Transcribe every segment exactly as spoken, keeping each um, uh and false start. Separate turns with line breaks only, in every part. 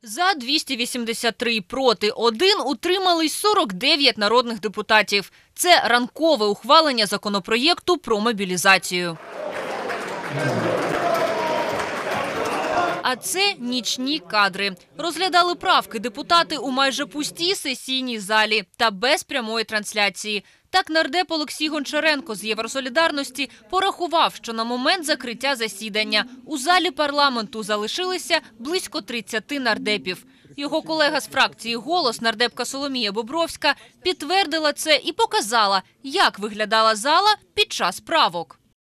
За двісті вісімдесят три, проти один утримались сорок дев'ять народних депутатів. Це ранкове ухвалення законопроєкту про мобілізацію. А це нічні кадри. Розглядали правки депутати у майже пустій сесійній залі та без прямої трансляції. Так нардеп Олексій Гончаренко з Євросолідарності порахував, що на момент закриття засідання у залі парламенту залишилися близько тридцяти нардепів. Його колега з фракції «Голос», нардепка Соломія Бобровська, підтвердила це і показала, як виглядала зала під час правок.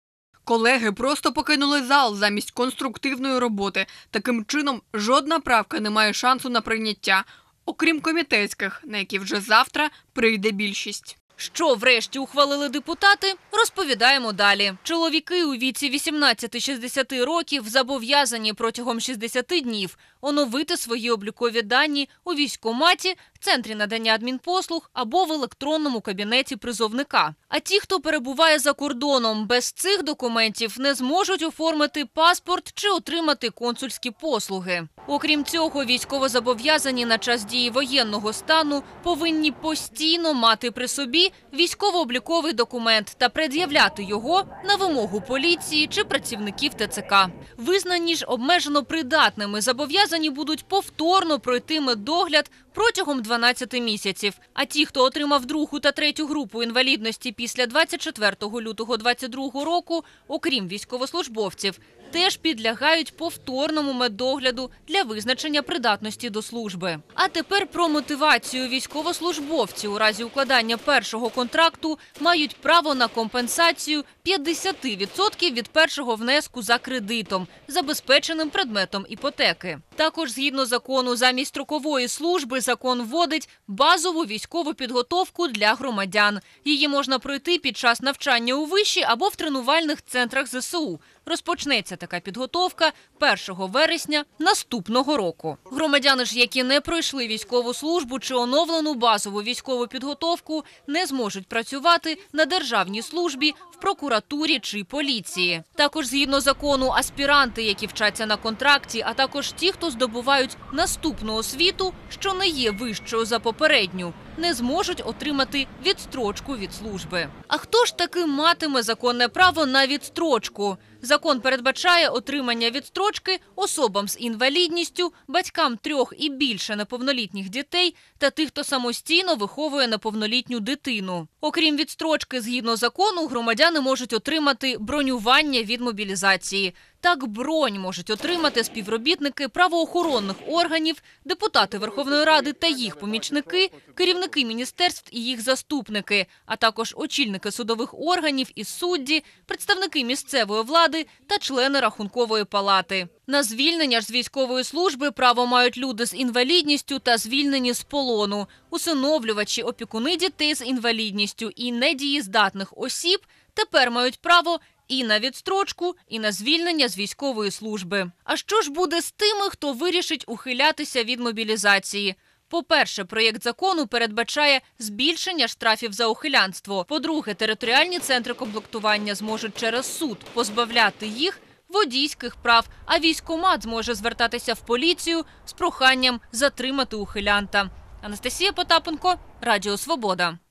Колеги просто покинули зал замість конструктивної роботи. Таким чином, жодна правка не має шансу на прийняття, окрім комітетських, на які вже завтра прийде більшість.
Що врешті ухвалили депутати, розповідаємо далі. Чоловіки у віці вісімнадцяти - шістдесяти років зобов'язані протягом шістдесяти днів оновити свої облікові дані у військкоматі, центрі надання адмінпослуг або в електронному кабінеті призовника. А ті, хто перебуває за кордоном, без цих документів не зможуть оформити паспорт чи отримати консульські послуги. Окрім цього, військовозобов'язані на час дії воєнного стану повинні постійно мати при собі військово-обліковий документ та пред'являти його на вимогу поліції чи працівників Те Це Ка. Визнані ж обмежено придатними зобов'язані будуть повторно пройти медогляд протягом дванадцяти місяців. А ті, хто отримав другу та третю групу інвалідності після двадцять четвертого лютого двадцять другого року, окрім військовослужбовців, теж підлягають повторному медогляду для визначення придатності до служби. А тепер про мотивацію. Військовослужбовці у разі укладання першого контракту мають право на компенсацію п'ятдесят відсотків від першого внеску за кредитом, забезпеченим предметом іпотеки. Також, згідно закону, замість строкової служби закон вводить базову військову підготовку для громадян. Її можна пройти під час навчання у виші або в тренувальних центрах Зе Се У. Розпочнеться така підготовка першого вересня наступного року. Громадяни ж, які не пройшли військову службу чи оновлену базову військову підготовку, не зможуть працювати на державній службі, в прокуратурі чи поліції. Також, згідно закону, аспіранти, які вчаться на контракті, а також ті, хто здобувають наступну освіту, що не є вищою за попередню, не зможуть отримати відстрочку від служби. А хто ж таки матиме законне право на відстрочку? Закон передбачає отримання відстрочки особам з інвалідністю, батькам трьох і більше неповнолітніх дітей та тих, хто самостійно виховує неповнолітню дитину. Окрім відстрочки, згідно закону, громадяни можуть отримати бронювання від мобілізації. Так, бронь можуть отримати співробітники правоохоронних органів, депутати Верховної Ради та їх помічники, керівники міністерств і їх заступники, а також очільники судових органів і судді, представники місцевої влади та члени Рахункової палати. На звільнення ж з військової служби право мають люди з інвалідністю та звільнені з полону, усиновлювачі, опікуни дітей з інвалідністю і недієздатних осіб тепер мають право і на відстрочку, і на звільнення з військової служби. А що ж буде з тими, хто вирішить ухилятися від мобілізації? По-перше, проєкт закону передбачає збільшення штрафів за ухилянство. По-друге, територіальні центри комплектування зможуть через суд позбавляти їх водійських прав, а військкомат зможе звертатися в поліцію з проханням затримати ухилянта. Анастасія Потапенко, Радіо Свобода.